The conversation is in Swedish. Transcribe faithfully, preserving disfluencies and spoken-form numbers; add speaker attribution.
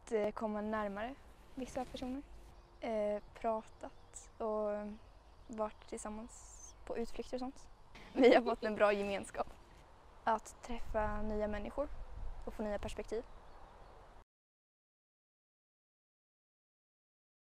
Speaker 1: att eh, komma närmare vissa personer. Eh, pratat och varit tillsammans på utflykter och sånt. Vi har fått en bra gemenskap. Att träffa nya människor och få nya perspektiv.